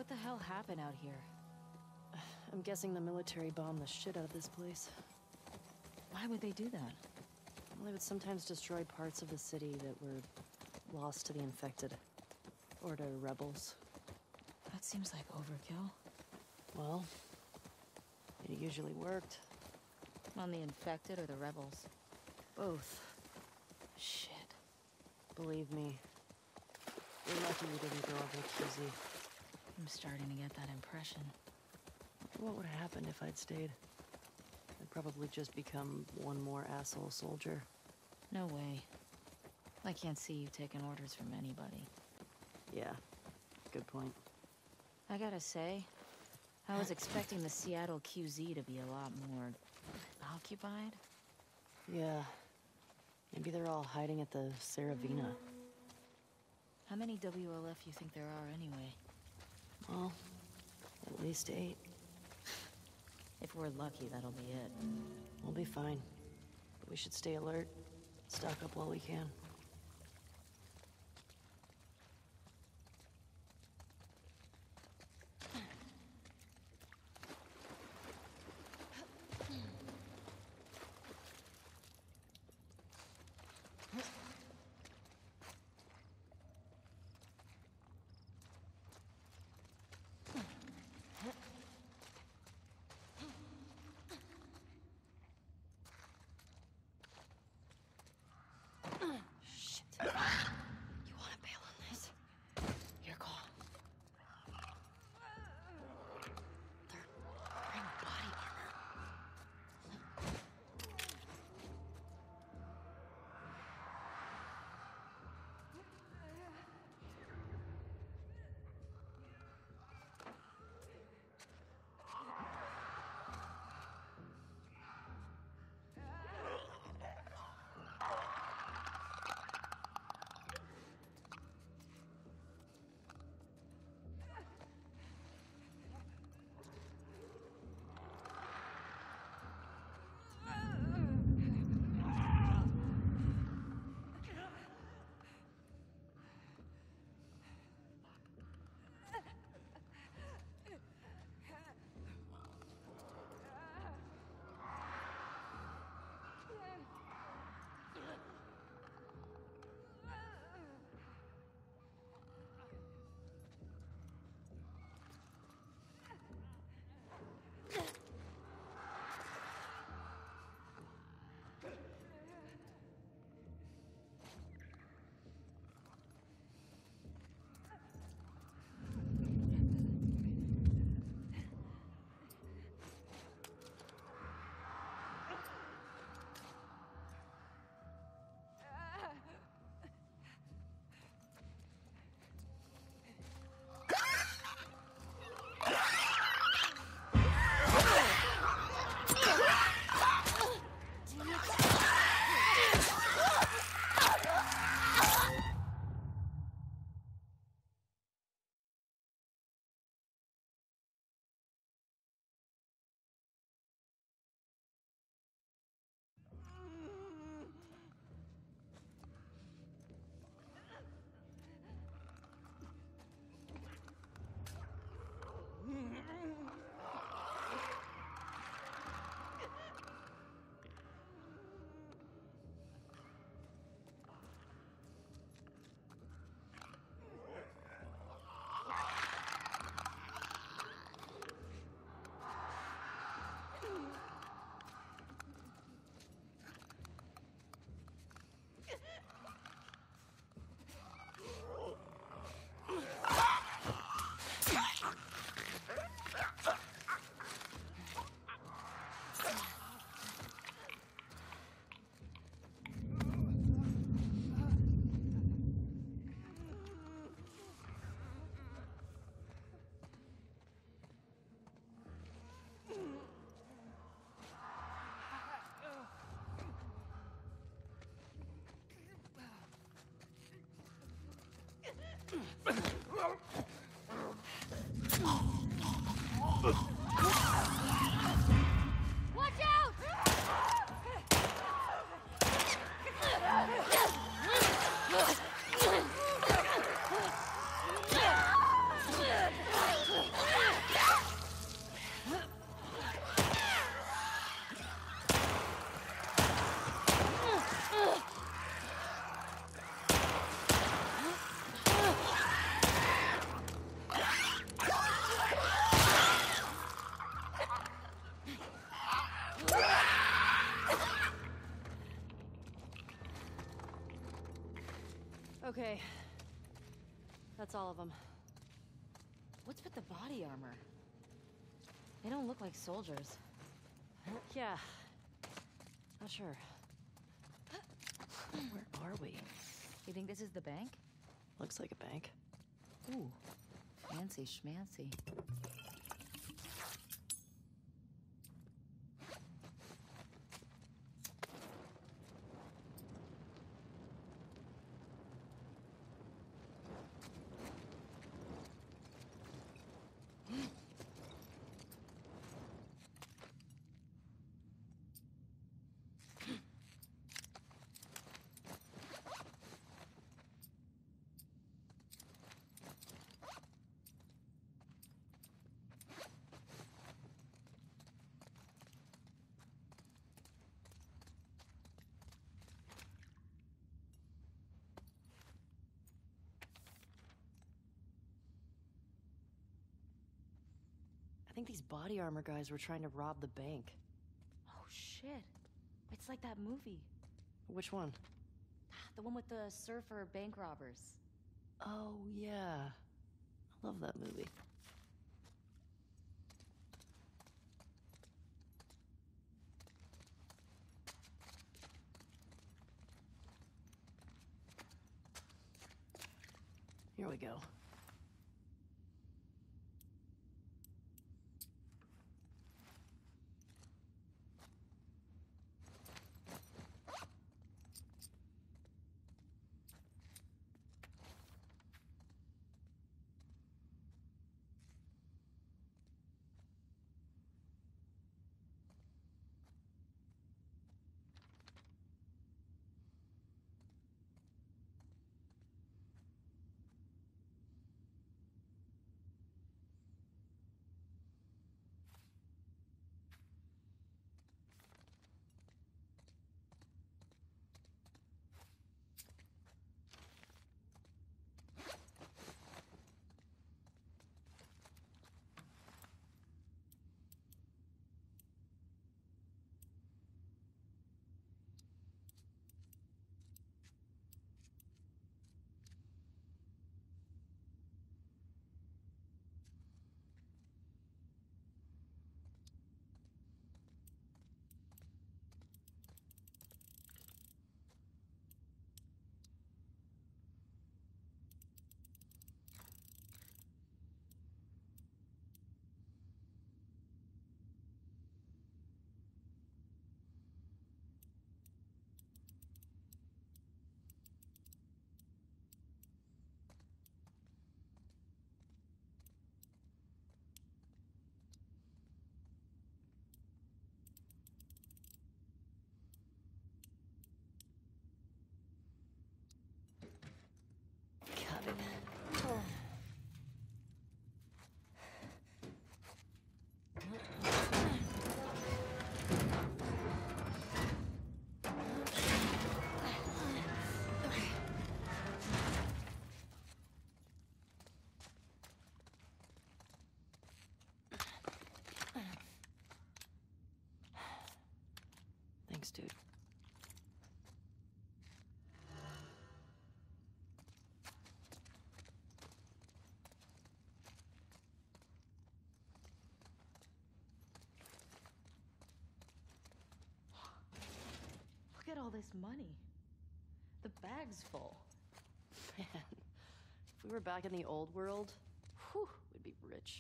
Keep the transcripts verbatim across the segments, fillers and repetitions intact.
What the hell happened out here? I'm guessing the military bombed the shit out of this place. Why would they do that? Well, they would sometimes destroy parts of the city that were lost to the infected. Or to rebels. That seems like overkill. Well, it usually worked. On the infected or the rebels? Both. Shit. Believe me. We're lucky we didn't grow up with Q Z. I'm starting to get that impression. What would have happened if I'd stayed? I'd probably just become one more asshole soldier. No way. I can't see you taking orders from anybody. Yeah, good point. I gotta say, I was expecting the Seattle Q Z to be a lot more occupied. Yeah. Maybe they're all hiding at the Saravina. How many W L F you think there are anyway? Well, at least eight. If we're lucky, that'll be it. We'll be fine. But we should stay alert. Stock up while we can. Okay. That's all of them. What's with the body armor? They don't look like soldiers. Yeah. Not sure. Where are we? You think this is the bank? Looks like a bank. Ooh, fancy schmancy. I think these body armor guys were trying to rob the bank. Oh shit. It's like that movie. Which one? The one with the surfer bank robbers. Oh, yeah. I love that movie. Here we go. Got it. Oh. Thanks, dude. Look at all this money. The bag's full. Man, if we were back in the old world, whew, we'd be rich.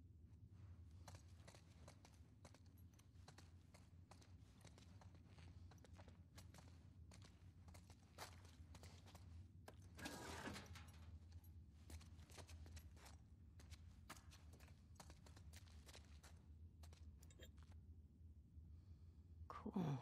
Cool.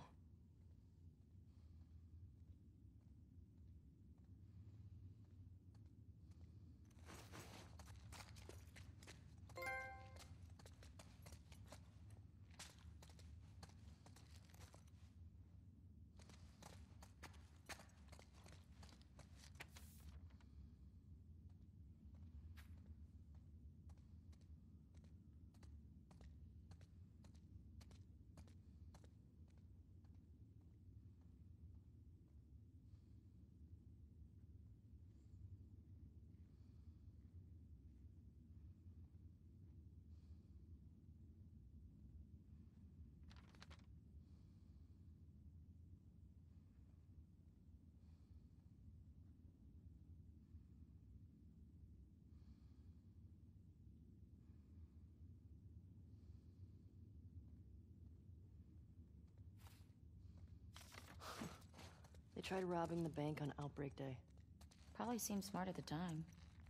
They tried robbing the bank on Outbreak Day. Probably seemed smart at the time.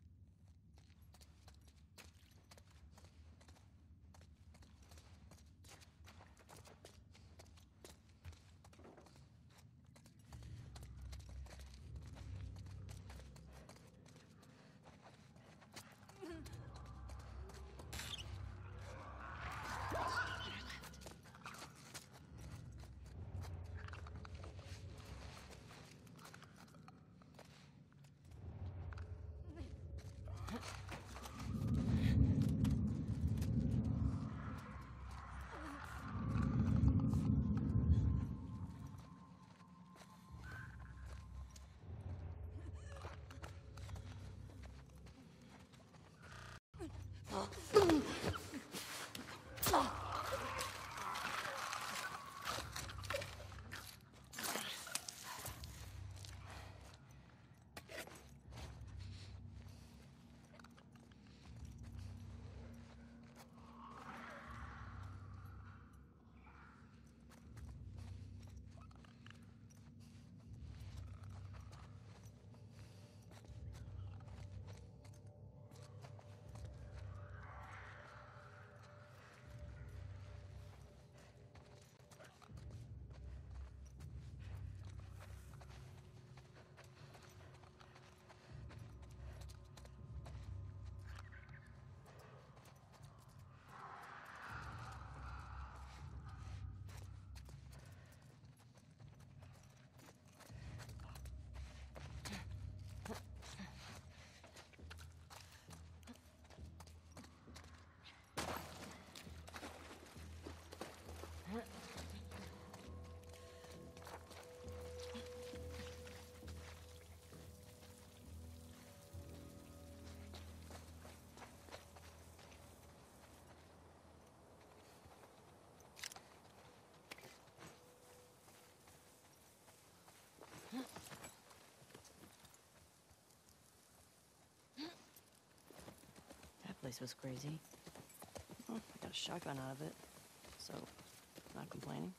That place was crazy. Well, I got a shotgun out of it, so not complaining.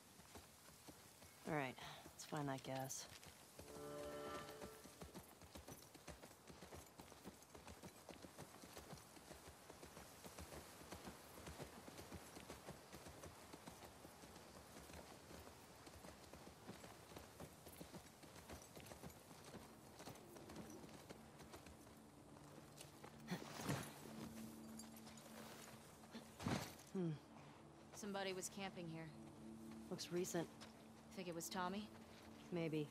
All right, let's find that gas. Hmm. Somebody was camping here. Looks recent. Think it was Tommy? Maybe.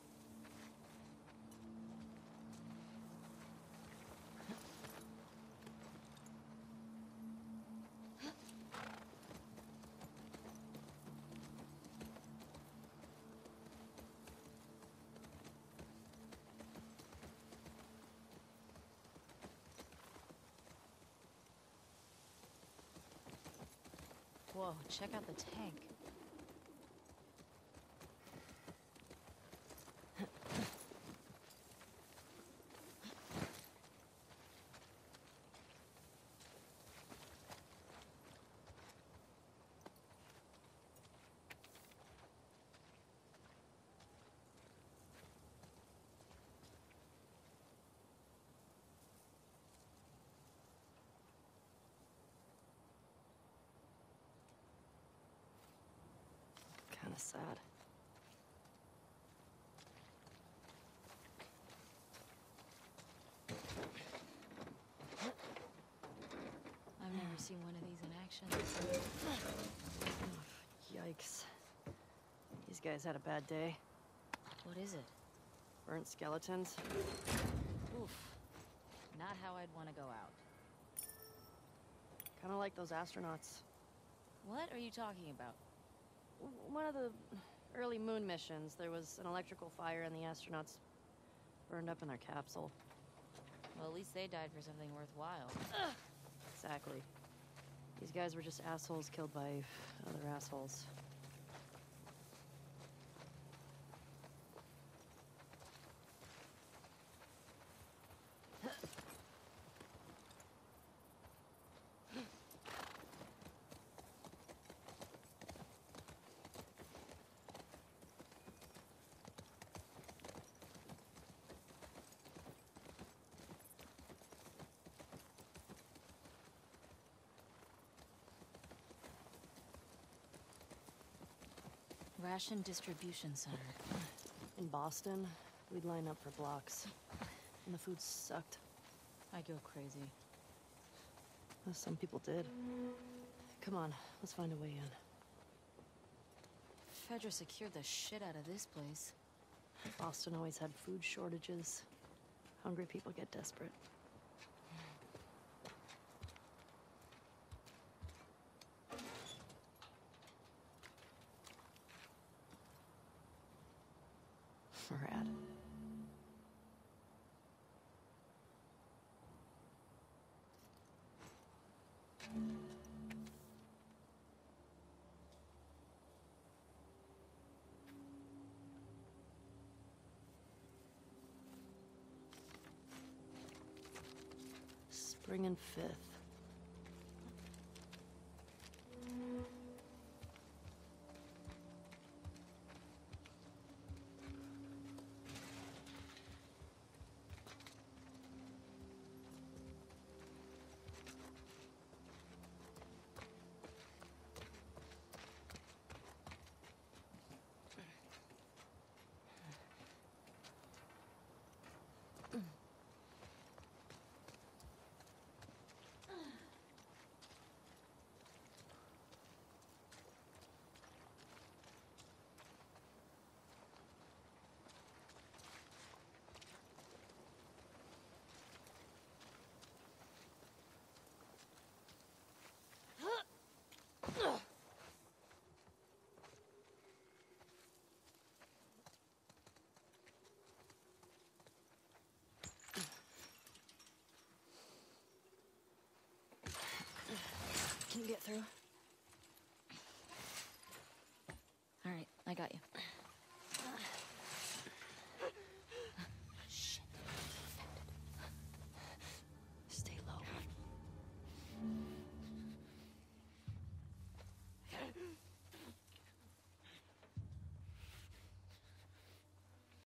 Whoa, check out the tank. Kinda sad. I've never seen one of these in action. Yikes. These guys had a bad day. What is it? Burnt skeletons. Oof. Not how I'd want to go out. Kinda like those astronauts. What are you talking about? One of the early moon missions, there was an electrical fire and the astronauts burned up in their capsule. Well, at least they died for something worthwhile. Exactly. These guys were just assholes killed by other assholes. Ration distribution center. In Boston, we'd line up for blocks. And the food sucked. I go crazy. Well, some people did. Come on, let's find a way in. Fedra secured the shit out of this place. Boston always had food shortages. Hungry people get desperate. Rad. Spring and Fifth. Can you get through? All right, I got you.